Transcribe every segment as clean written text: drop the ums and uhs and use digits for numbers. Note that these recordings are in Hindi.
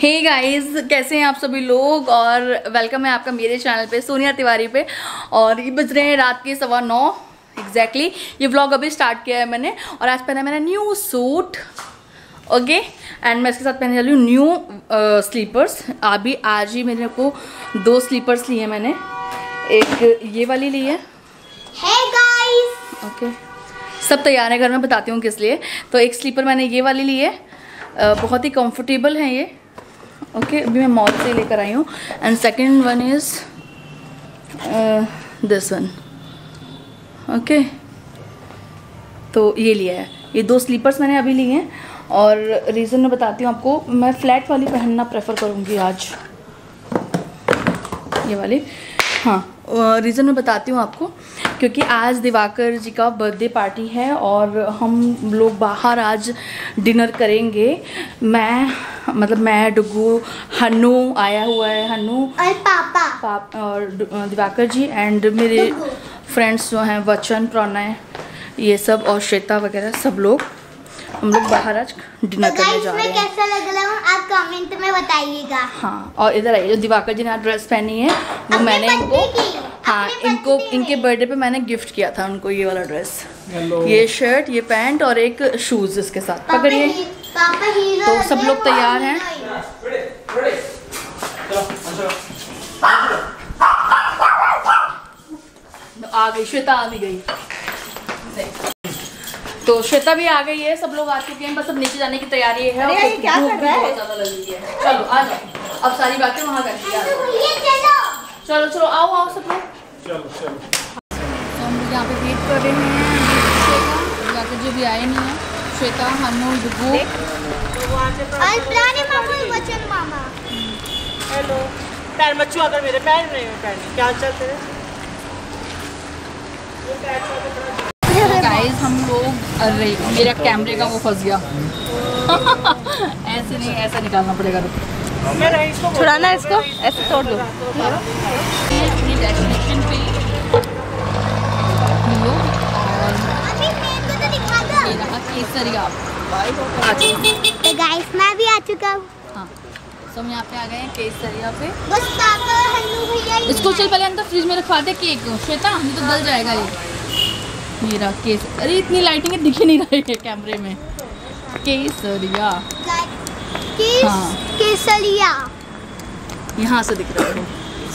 हे गाइस, कैसे हैं आप सभी लोग। और वेलकम है आपका मेरे चैनल पे, सोनिया तिवारी पे। और ये बज रहे हैं रात के 9:15 एग्जैक्टली। ये व्लॉग अभी स्टार्ट किया है मैंने। और आज पहना मैंने न्यू सूट, ओके। एंड मैं इसके साथ पहने जा रही हूँ न्यू स्लीपर्स। अभी आज ही मेरे को 2 स्लीपर्स लिए हैं मैंने। एक ये वाली ली है। Hey guys! ओके, सब तैयार है घर में, बताती हूँ किस लिए। तो एक स्लीपर मैंने ये वाली ली है, बहुत ही कंफर्टेबल है ये, ओके। अभी मैं मॉल से लेकर आई हूँ। And second one is this one, okay. तो ये लिया है, ये 2 स्लीपर्स मैंने अभी लिए हैं। और रीज़न मैं बताती हूँ आपको, मैं फ्लैट वाली पहनना प्रेफर करूँगी आज, ये वाली। हाँ, रीज़न मैं बताती हूँ आपको, क्योंकि आज दिवाकर जी का बर्थडे पार्टी है और हम लोग बाहर आज डिनर करेंगे। मैं डुगू, हन्नू आया हुआ है, हन्नू और पापा और दिवाकर जी एंड मेरे फ्रेंड्स जो हैं वचन, प्रणय, ये सब और श्वेता वगैरह सब लोग, हम लोग बाहर आज डिनर करने जा रहे हैं। कैसा लग रहा है आप कमेंट में बताइएगा। हाँ, और इधर आइए, जो दिवाकर जी ने आज ड्रेस पहनी है वो मैंने इनको इनके बर्थडे पे मैंने गिफ्ट किया था उनको, ये वाला ड्रेस, ये शर्ट, ये पैंट और एक शूज इसके साथ। पकड़िए। तो सब लोग तैयार हैं। आ गई श्वेता, आ भी गई। तो श्वेता भी आ गई है, सब लोग आ चुके हैं, बस अब नीचे जाने की तैयारी है। और क्या कर रहा है? बहुत ज़्यादा लग रही है। चलो आ जाओ, अब सारी बातें वहाँ करती है। चलो चलो, आओ आओ सब लोग। चलो। तो हम लोग यहाँ पे वेट कर रहे हैं श्वेता, जाकर जो भी आए नहीं है। श्वेता, हन्नू, डुगू, मामा। हेलो। पैर मत छुआ कर मेरे, पैर नहीं, क्या चलते हैं गाइस। हम लोग, अरे मेरा कैमरे का वो फंस गया। ऐसे नहीं, ऐसा निकालना पड़ेगा। छुड़ाना इसको, ऐसे तोड़ दो। अपनी डेस्टिनेशन पे हम लोग, और ये रहा केसरिया। तो गाइस मैं भी आ चुका हूँ। हाँ, तो हम यहाँ पे आ गए हैं केसरिया पे। बस पापा हन्नू भैया इसको चल पहले अंदर फ्रिज में रखवा दे केक। श्वेता, ये तो गल जाएगा ये रहा केस। अरे इतनी लाइटिंग दिख ही नहीं रही है कैमरे में। केसरिया, हाँ, केसरिया यहाँ से दिख रहा है।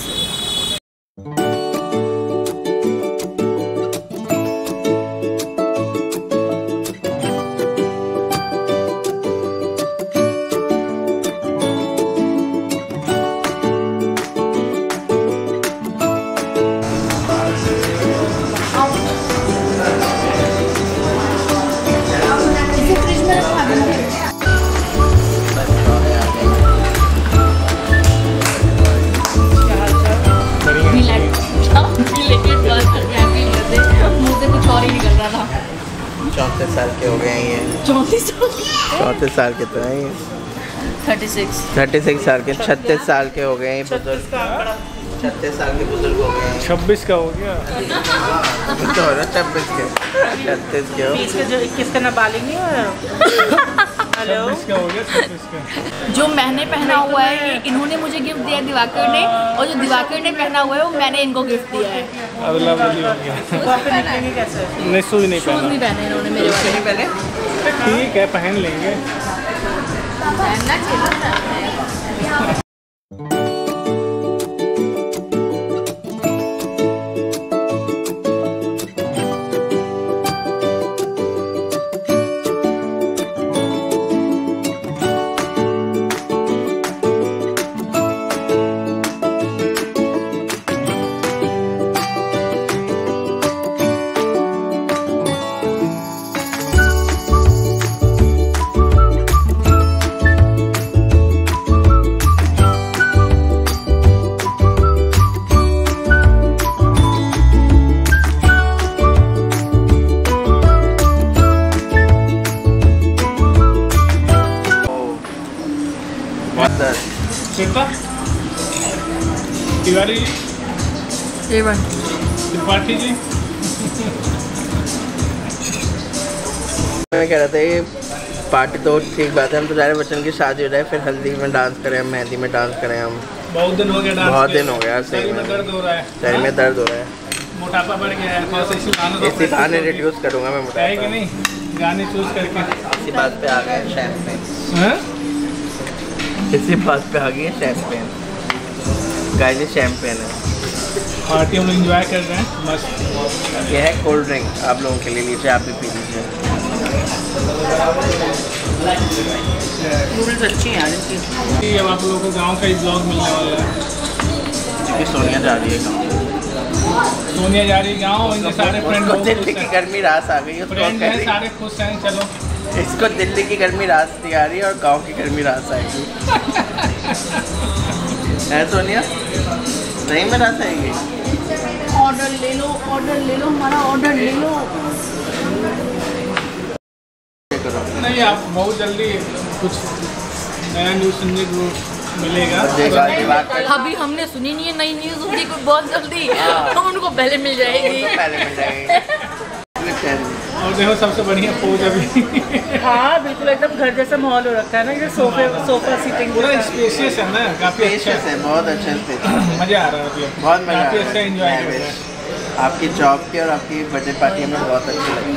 चौंतीस साल के हो गए हैं ये। 34 साल के तो हैं ये। 36 साल के, 36 साल के हो गए हैं बुजुर्ग। 36 साल के बुजुर्ग हो गए हैं। 26 का हो गया। तो हो रहा 26 के, 36 के हो। 20 के, जो 21 का नाबालिग नहीं हो रहा। हेलो, 26 का हो गया, 26 का। जो मैंने पहना हुआ है ये इन्होंने मुझे गिफ्ट दिया दिवाकर ने, और जो दिवाकर ने पहना हुआ है वो मैंने इनको गिफ्ट दिया है। अगला बदली हो गया। तो आप निकलेंगे कैसे? नहीं, शूज नहीं शूज नहीं पहना। पहने इन्होंने मेरे वाले। पहले ठीक है, पहन लेंगे। पहनना चाहिए। श्वेता तिवारी, त्रिपाठी जी। मैं कह रहा था ये पार्टी तो ठीक बात है, हम तो जा रहे हैं बच्चन की शादी हो जाए, फिर हल्दी में डांस करें, मेहंदी में डांस करें हम। बहुत दिन हो गया डांस बहुत दिन हो गया, सही में दर्द हो रहा है, शरीर में दर्द हो रहा है, मोटापा बढ़ गया है, इसी बहाने रिड्यूस करूँगा मैं मोटापा। है कि नहीं, गाने चूज करके इसी बात पे आ गए शैम्पेन, इसी बात पे आ गई है शैम्पेन, गाइस ये शैम्पेन है। पार्टी हम लोग एंजॉय कर रहे हैं मस्त। ये है कोल्ड ड्रिंक, आप लोगों के लिए लीजिए, आप भी पी लीजिए। नूडल्स अच्छी हैं यार इनकी। अब आप लोगों को गांव का ही ब्लॉग मिलने वाला है, क्योंकि सोनिया जा रही है गाँव, सोनिया जा रही है गाँव, इनके सारे फ्रेंड लोग दिल्ली की गर्मी रास आ गई है, फ्रेंड हैं सारे खुश हैं। चलो इसको दिल्ली की गर्मी रास नहीं आ रही है और गाँव की गर्मी रास आएगी। है सोनिया, नहीं में रास आएगी। ऑर्डर ले लो हमारा ऑर्डर ले लो। नहीं, आप बहुत जल्दी कुछ नया न्यूज़ सुनने को मिलेगा। अभी हमने सुनी नहीं है नई न्यूज़, होगी कोई बहुत जल्दी हम उनको पहले मिल जाएगी। और देखो सबसे बढ़िया पोज अभी। हाँ बिल्कुल एकदम घर जैसा माहौल हो रखा है ना, ये सोफा सीटिंग पूरा स्पेशियस है ना, काफी अच्छा है, बहुत अच्छा स्पेस, मजा आ रहा है, मतलब बहुत मजा, काफी अच्छा एंजॉय कर रहे हैं। आपकी जॉब की और आपकी बर्थडे पार्टी में बहुत अच्छी लगी।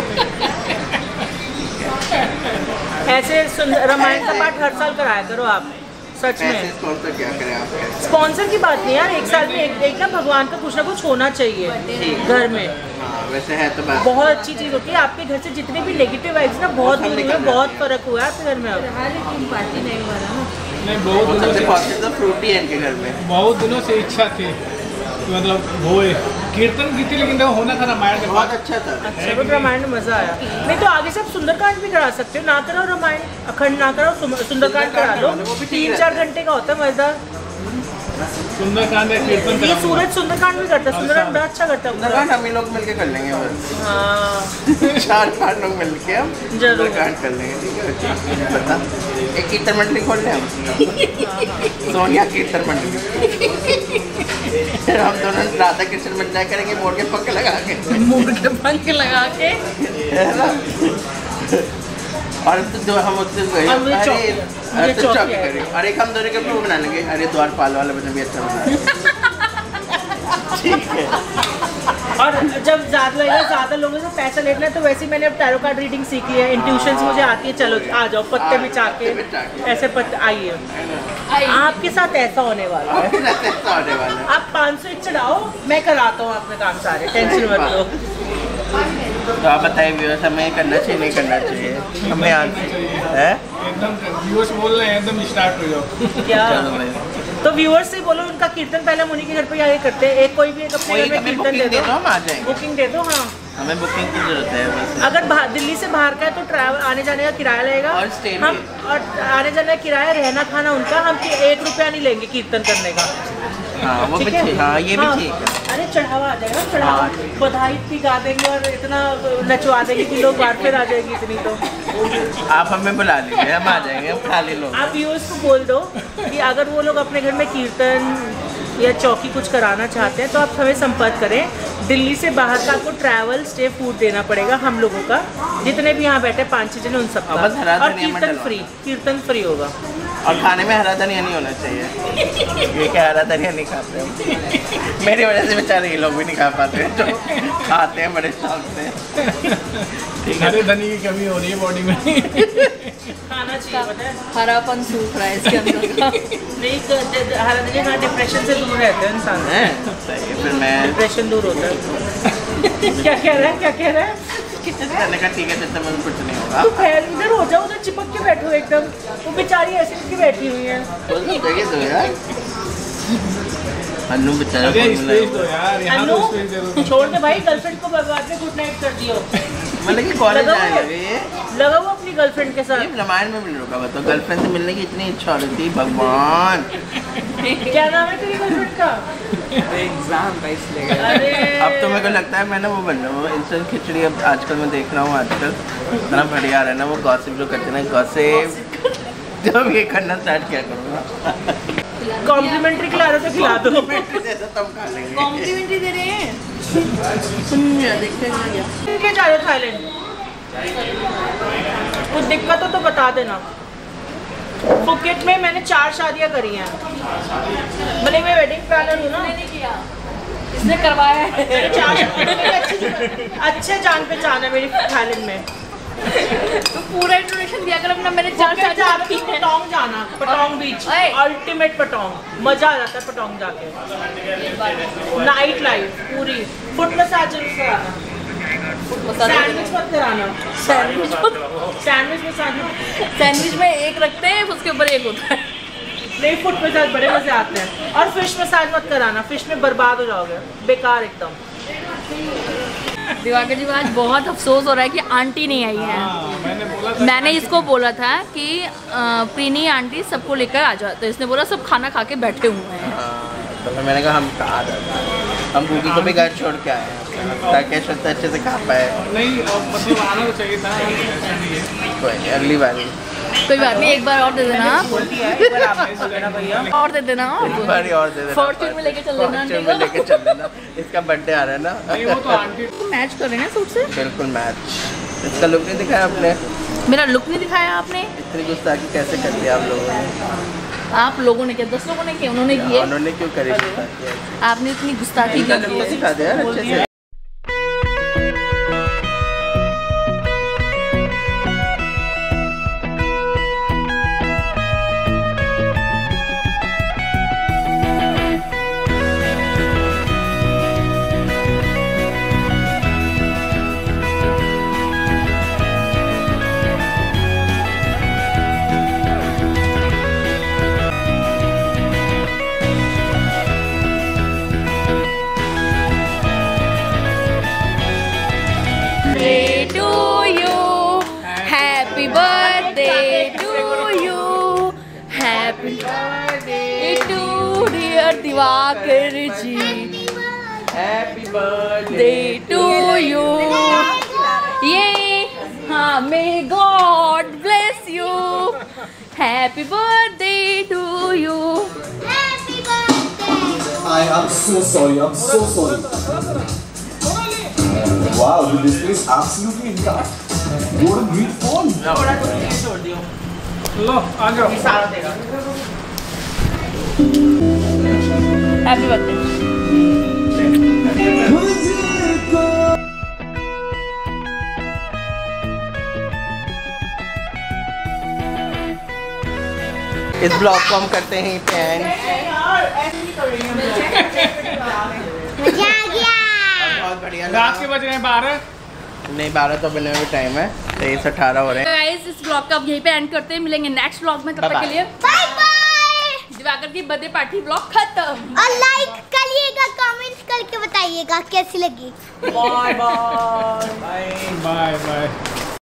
ऐसे रामायण का पाठ हर साल कराया करो आप, सच में। स्पॉन्सर क्या करें आप? स्पॉन्सर की बात नहीं यार, एक साल में एक ना भगवान का कुछ ना कुछ होना चाहिए घर में। हाँ, वैसे है तो बात बहुत अच्छी चीज़ होती है, आपके घर से जितने भी नेगेटिव वाइब्स ना बहुत दूर हुए, बहुत फर्क हुआ है आपके घर में। अब नहीं, बहुत दिनों से पॉजिटिव फ्रूटी है इनके घर में, बहुत दिनों से इच्छा थी कि मतलब होए, कीर्तन की थी, लेकिन देखो होना था रामायण के बहुत बाद। अच्छा था। अच्छा तो रामायण में मजा आया। नहीं तो आगे से आप सुंदरकांड भी करा सकते हो, ना करो रामायण अखंड, ना करो सुंदरकांड करा लो, 3-4 घंटे का होता है मजेदार। सुंदरकांड या कीर्तन ये कराऊंगा। सूरज सुंदरकांड भी करता है, सुंदरकांड बड़ा अच्छा करता है। सुंदरकांड हम ही लोग मिलके कर लेंगे बस। हाँ 4-5 लोग मिलके हम जरूर सुंदरकांड कर लेंगे, ठीक है बता। एक कीर्तन मंडली खोल लें हम, सोनिया कीर्तन मंडली। हम दोनों राधा कृष्ण बन जाया करेंगे, मोड़ के पंख लगा के, है ना? और तो हम उससे चौकी करेंगे, और एक हम दोनों के ग्रुप बना लेंगे। अरे द्वारपाल वाला बना भी अच्छा बना, ठीक है। और जब ज़्यादा लोगों से पैसा लेना है तो वैसे ही मैंने अब टैरो कार्ड रीडिंग सीखी है, इंट्यूशंस मुझे आती है। चलो आ जाओ, पत्ते बिछा के ऐसे पत्ते आइए, आपके साथ ऐसा होने वाला है। आप 500 चढ़ाओ, मैं कराता हूँ आपके काम सारे, टेंशन मत लो। तो आप बताइए व्यूअर्स, हमें करना चाहिए नहीं करना चाहिए? हमें आज है एकदम व्यूअर्स बोल रहे हैं, एकदम स्टार्ट हो जाओ। क्या तो व्यूअर्स से बोलो उनका कीर्तन पहले मुनि के घर पे आगे करते हैं। एक कोई भी एक अपने घर में कीर्तन दे दो, हम आ जाएंगे। बुकिंग दे दो। हाँ हमें बुकिंग की जरूरत है बस। अगर दिल्ली से बाहर का है तो ट्रैवल आने जाने का किराया लगेगा, और स्टे हम और आने जाने का किराया, रहना खाना उनका, हम 1 रुपया नहीं लेंगे कीर्तन करने का। हाँ वो भी ठीक, हाँ ये भी ठीक है। अरे चढ़ावा आ जाएगा, चढ़ावा बधाई भी गा देंगे और इतना नचवा देंगे कि लोग बाहर फिर आ जाएगी इतनी। तो आप हमें बुला लीजिए, हम आ जाएंगे, हम खाली लोग। आप व्यूअर्स को बोल दो कि अगर वो लोग अपने घर में कीर्तन या चौकी कुछ कराना चाहते हैं तो आप हमें संपर्क करें। दिल्ली से बाहर का आपको ट्रैवल स्टे फूड देना पड़ेगा हम लोगों का, जितने भी यहाँ बैठे 5-6 जने उन सबका, और कीर्तन फ्री होगा। और खाने में हरा धनिया नहीं होना चाहिए, ये क्या हरा धनिया नहीं खाते हम। मेरी वजह से बेचारे ये लोग भी नहीं खा पाते, जो खाते हैं बड़े शौक से। हरे धनिया की कमी हो रही है बॉडी में। खाना चाहिए, पता है हरापन सूख रहा है इसके अंदर का। नहीं हरा धनिया खाना डिप्रेशन से दूर रहते हैं इंसान, सही है, फिर मैं डिप्रेशन दूर होता है। क्या कह रहा है? करने का ठीक है, जितना मुझे कुछ नहीं होगा। तो खैर इधर हो जाओ, उधर चिपक के बैठो एकदम। वो बेचारी ऐसी करके बैठी हुई है। तो यार अन्नू बेचारा अन्नू छोड़ दे भाई, गर्लफ्रेंड को बाद में गुड नाइट कर दियो। मतलब कि कॉलेज आने लगे ये लगा हुआ अपनी गर्लफ्रेंड के साथ। रामायण में मिल रहा तो गर्लफ्रेंड से मिलने की इतनी इच्छा हो रही थी, भगवान। क्या नाम है तेरी गर्लफ्रेंड का? एग्जाम का इसलिए। अरे अब तो मेरे को लगता है मैं ना वो बन रहा हूँ इंस्टेंट खिचड़ी। अब आजकल मैं देख रहा हूँ, आजकल इतना बढ़िया आ रहा है ना वो गॉसिप जो करते हैं ना, गॉसिप जब ये करना स्टार्ट किया करूँगा। कॉम्प्लीमेंट्री खिला रहे तो खिला दो। कॉम्प्लीमेंट्री दे रहे हैं। क्या जा रहे हो थाईलैंड? कुछ दिक्कत हो तो बता देना। फुकेट में मैंने 4 शादियां करी हैं। भले मैं वेडिंग प्लानर हूँ ना। इसने करवाया है। अच्छे जान पहचान है मेरी थाईलैंड में। तो पूरा इंट्रोडक्शन दिया कर अपना। मैंने 4 शादियां की हैं। पटोंग जाना, पटोंग बीच, अल्टीमेट पटोंग, मजा आ जाता है पटोंग जाके। नाइट लाइफ पूरी, फुट मसाज कराना, सैंडविच मत कराना, सैंडविच में एक रखते हैं, उसके ऊपर एक होता है। नहीं, फुट मसाज बड़े मजे आते हैं। और फिश मसाज मत कराना, फिश में बर्बाद हो जाओगे, बेकार एकदम। दिवाकर जी आज बहुत अफसोस हो रहा है कि आंटी नहीं आई है। मैंने इसको बोला था कि प्रीनी आंटी सबको लेकर आ जाओ, तो इसने बोला सब खाना खा के बैठे हुए हैं। तो फिर मैंने कहा हम कहा हम भूखी को भी घर छोड़ के आए हैं ताकि अच्छे से खा पाए। नहीं मतलब आना तो चाहिए था, ऐसा नहीं है। कोई नहीं, अगली बार कोई बात नहीं, एक बार और दे देना, और दे देना, एक बार और दे देना। फॉर्च्यून में लेके चल देना, फॉर्च्यून में लेके चल देना। इसका बर्थडे आ रहा है ना। नहीं वो तो आंटी मैच कर रहे हैं सूट से। बिल्कुल मैच। इसका लुक नहीं दिखाया आपने? मेरा लुक नहीं दिखाया आपने? इतनी गुस्ताखी कैसे कर दी आप लोगों ने? आप लोगों ने क्या, 10 लोगों ने किया? उन्होंने किए। उन्होंने क्यों करी गुस्ताखी? आपने इतनी गुस्ताखी इनका क्यों लुक की? दिखा दे यार अच्छे से। Happy birthday to you, happy birthday to dear Diwakar ji, Happy birthday to you. Yeah, may God bless you. Happy birthday to you. Happy birthday. I am so sorry. I'm so sorry. Wow, the display is absolutely intact. What a great phone. थोड़ा तो ये छोड़ दियो, लो आ जाओ। ये सारा देगा। Happy birthday. इस ब्लॉग को हम करते हैं एंड। मजा आ गया। बहुत बढ़िया रात के बज रहे हैं 12। नहीं 12 तो बने हुए टाइम है, 23:18 हो रहे हैं। गाइस इस ब्लॉग का अब यहीं पे एंड करते हैं, मिलेंगे नेक्स्ट ब्लॉग में। तब तक के लिए बाय बाय। दिवाकर की बर्थडे पार्टी ब्लॉग खत्म। और लाइक करिएगा, कमेंट्स करके बताइएगा कैसी लगी। Bye bye. Bye bye.